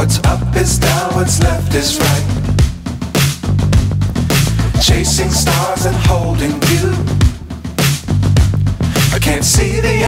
What's up is down, what's left is right. Chasing stars and holding you. I can't see the